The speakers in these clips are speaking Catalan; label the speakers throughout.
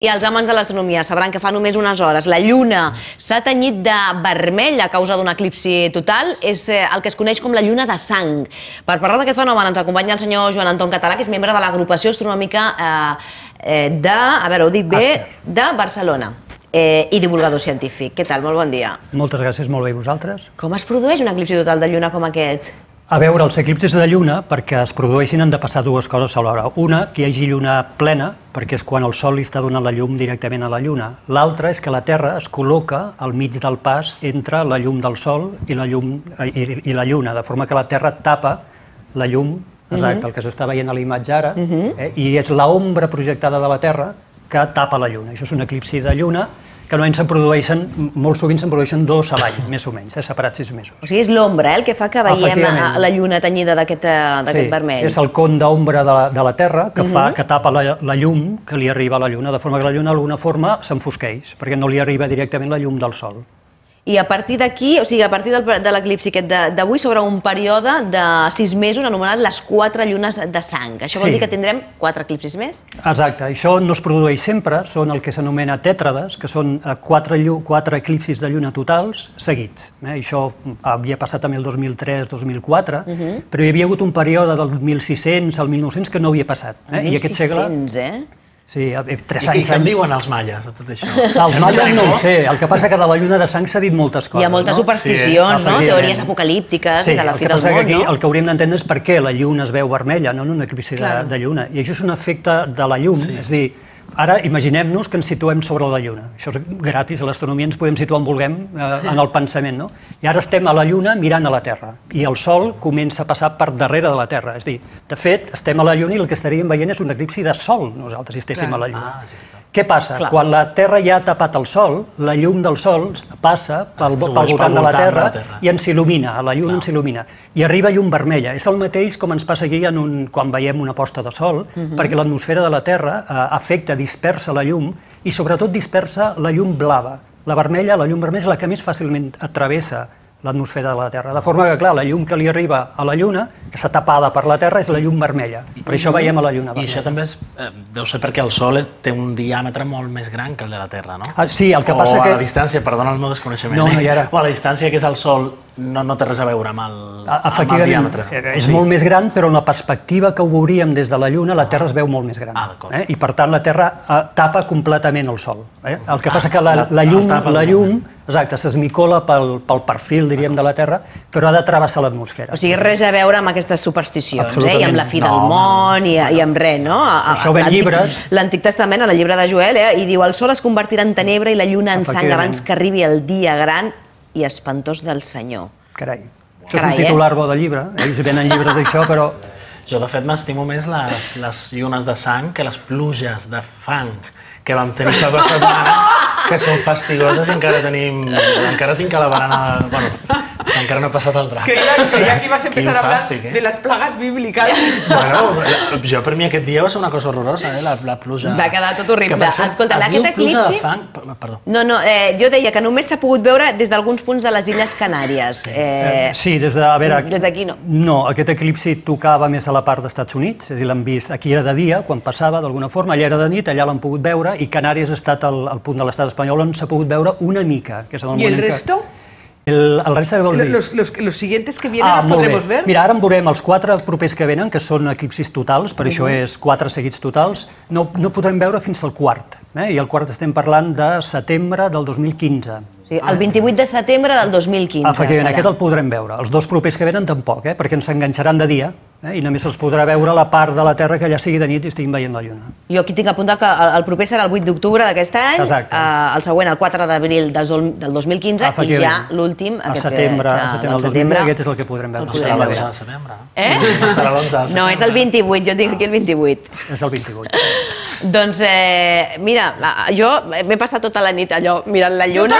Speaker 1: I els amants de l'astronomia sabran que fa només unes hores la Lluna s'ha tenyit de vermell a causa d'un eclipsi total. És el que es coneix com la Lluna de sang. Per parlar d'aquest fenomen ens acompanya el senyor Joan Anton Català, que és membre de l'agrupació astronòmica de, a veure, ho dic bé, de Barcelona i divulgador científic. Què tal? Molt bon dia.
Speaker 2: Moltes gràcies, molt bé. I vosaltres?
Speaker 1: Com es produeix un eclipsi total de Lluna com aquest?
Speaker 2: A veure, els eclipsis de Lluna, perquè es produeixin, han de passar dues coses alhora. Una, que hi hagi lluna plena, perquè és quan el Sol li està donant la llum directament a la Lluna. L'altra és que la Terra es col·loca al mig del pas entre la llum del Sol i la Lluna, de forma que la Terra tapa la llum, exacte, el que s'està veient a la imatge ara, i és l'ombra projectada de la Terra que tapa la Lluna. Això és un eclipsi de Lluna, que normalment se'n produeixen, molt sovint se'n produeixen 2 a l'any, més o menys, separats 6 mesos.
Speaker 1: O sigui, és l'ombra el que fa que veiem la Lluna tenyida d'aquest vermell.
Speaker 2: Sí, és el con d'ombra de la Terra que tapa la llum que li arriba a la Lluna, de forma que la Lluna d'alguna forma s'enfosqueix, perquè no li arriba directament la llum del Sol.
Speaker 1: I a partir d'aquí, o sigui, a partir de l'eclipsi aquest d'avui, s'obre un període de 6 mesos anomenat les 4 llunes de sang. Això vol dir que tindrem 4 eclipsis més?
Speaker 2: Exacte. Això no es produeix sempre, són el que s'anomena tètrades, que són 4 eclipsis de lluna totals seguits. Això havia passat també el 2003-2004, però hi havia hagut un període del 1600 al 1900 que no havia passat. I aquest segle...
Speaker 1: 1600,
Speaker 2: Sí, 3 anys.
Speaker 3: I què en diuen els malles de tot això?
Speaker 2: Els malles no ho sé, el que passa que de la lluna de sang s'ha dit moltes coses.
Speaker 1: Hi ha moltes supersticions, teories apocalíptiques de la fi del món, no?
Speaker 2: El que hauríem d'entendre és per què la lluna es veu vermella, no en un eclipsi de lluna. I això és un efecte de la llum, és a dir, ara imaginem-nos que ens situem sobre la Lluna. Això és gratis, a l'astronomia ens podem situar on vulguem en el pensament, no? I ara estem a la Lluna mirant a la Terra, i el Sol comença a passar per darrere de la Terra. És a dir, de fet, estem a la Lluna i el que estaríem veient és un eclipsi de Sol, nosaltres, si estéssim a la Lluna. Què passa? Quan la Terra ja ha tapat el Sol, la llum del Sol passa pel voltant de la Terra i ens il·lumina, a la Lluna ens il·lumina. I arriba llum vermella. És el mateix com ens passa aquí quan veiem una posta de Sol, perquè l'atmosfera de la Terra afecta, dispersa la llum i sobretot dispersa la llum blava. La vermella, la llum vermella és la que més fàcilment travessa l'atmosfera de la Terra. De forma que, clar, la llum que li arriba a la Lluna, que està tapada per la Terra, és la llum vermella. Per això veiem a la Lluna vermella.
Speaker 3: I això també deu ser perquè el Sol té un diàmetre molt més gran que el de la Terra, no?
Speaker 2: Sí, el que passa
Speaker 3: que... O
Speaker 2: a
Speaker 3: la distància, perdona el meu desconeixement.
Speaker 2: No, no hi era.
Speaker 3: O a la distància que és el Sol no té res a veure amb el diàmetre.
Speaker 2: És molt més gran, però en la perspectiva que ho veuríem des de la Lluna, la Terra es veu molt més gran. I per tant la Terra tapa completament el Sol. El que passa que la llum exacte, s'esmicola pel perfil, diríem, de la Terra, però ha de travessar l'atmosfera.
Speaker 1: O sigui, res a veure amb aquestes supersticions, i amb la fi del món, i amb res, no?
Speaker 2: Això ven llibres.
Speaker 1: L'Antic Testament, a la llibre de Joel, i diu: el sol es convertirà en tenebra i la lluna en sang abans que arribi el dia gran i espantós del Senyor.
Speaker 2: Carai. Això és un titular bo de llibre, ells venen llibres d'això, però...
Speaker 3: Jo, de fet, m'estimo més les llunes de sang que les pluges de fang que vam tenir cada setmana, que són fastigoses i encara tinc a la barana... Bueno, encara no he passat el drac.
Speaker 4: Creía que ibas a empezar a hablar de las plagas bíblicas.
Speaker 3: Bueno, jo per mi aquest dia va ser una cosa horrorosa, la pluja...
Speaker 1: Va quedar tot horrible. Escolta, aquest eclipsi...
Speaker 3: Perdó.
Speaker 1: No, jo deia que només s'ha pogut veure des d'alguns punts de les Illes Canàries.
Speaker 2: Sí, des
Speaker 1: d'aquí no.
Speaker 2: No, aquest eclipsi tocava més a la part d'Estats Units, és a dir, l'han vist, aquí era de dia, quan passava d'alguna forma, allà era de nit, allà l'han pogut veure, i Canàries ha estat el punt de l'estat espanyol on s'ha pogut veure una mica.
Speaker 4: ¿Y el resto?
Speaker 2: El resto de vols dir?
Speaker 4: Los siguientes que vienen los podremos ver?
Speaker 2: Mira, ara en veurem els 4 propers que venen, que són eclipsis totals, per això és 4 seguits totals, no podrem veure fins al quart, i el quart estem parlant de setembre del 2015.
Speaker 1: Sí, el 28 de setembre del 2015.
Speaker 2: Efectivament, aquest el podrem veure. Els 2 propers que venen tampoc, perquè ens enganxaran de dia, i només els podrà veure la part de la Terra que ja sigui de nit i estiguin veient la Lluna.
Speaker 1: Jo aquí tinc apuntat que el proper serà el 8 d'octubre d'aquest any, el següent el 4 d'abril del 2015 i ja l'últim
Speaker 2: a setembre del 2015, aquest és el que podrem veure.
Speaker 3: No serà l'11 de setembre? No serà l'11 de setembre?
Speaker 1: No, és el 28, jo tinc aquí el 28.
Speaker 2: És el 28.
Speaker 1: Doncs, mira, jo m'he passat tota la nit allò mirant la Lluna.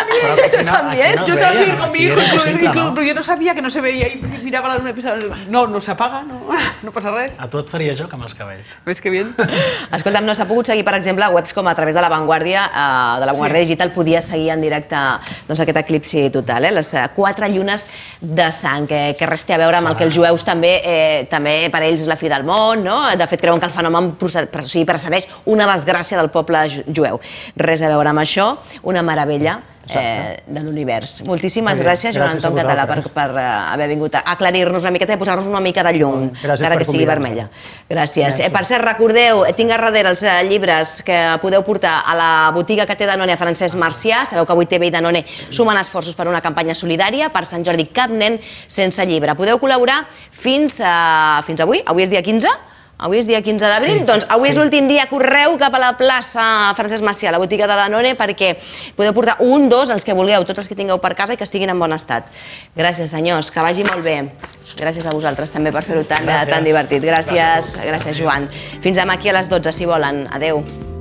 Speaker 4: Yo también con mi hijo, pero yo no sabía que no se veía y miraba la luna y pensaba, no se apaga, no passa res.
Speaker 3: A tu et faria joc amb els cabells.
Speaker 4: Ves que bien.
Speaker 1: Escolta'm, no s'ha pogut seguir, per exemple, webs com a través de La Vanguardia Digital podia seguir en directe aquest eclipsi total, les 4 llunes de sang, que res té a veure amb el que els jueus també per ells és la fi del món, no? De fet, creuen que el fenomen precedeix una desgràcia del poble jueu. Res a veure amb això, una meravella de l'univers. Moltíssimes gràcies, Joan Anton Català, per haver vingut a aclarir-nos una miqueta i posar-nos una mica de llum, encara que sigui vermella. Gràcies. Per cert, recordeu, tinc a darrere els llibres que podeu portar a la botiga que té Danone a Francesc Marcià. Sabeu que avui TV i Danone sumen esforços per una campanya solidària. Per Sant Jordi, cap nen sense llibre. Podeu col·laborar fins avui. Avui és dia 15? Avui és dia 15 d'abril, doncs avui és l'últim dia. Correu cap a la plaça Francesc Macià, a la botiga de Danone, perquè podeu portar un, dos, els que vulgueu, tots els que tingueu per casa i que estiguin en bon estat. Gràcies, senyors, que vagi molt bé. Gràcies a vosaltres també per fer-ho tan divertit. Gràcies, Joan. Fins demà aquí a les 12, si volen. Adeu.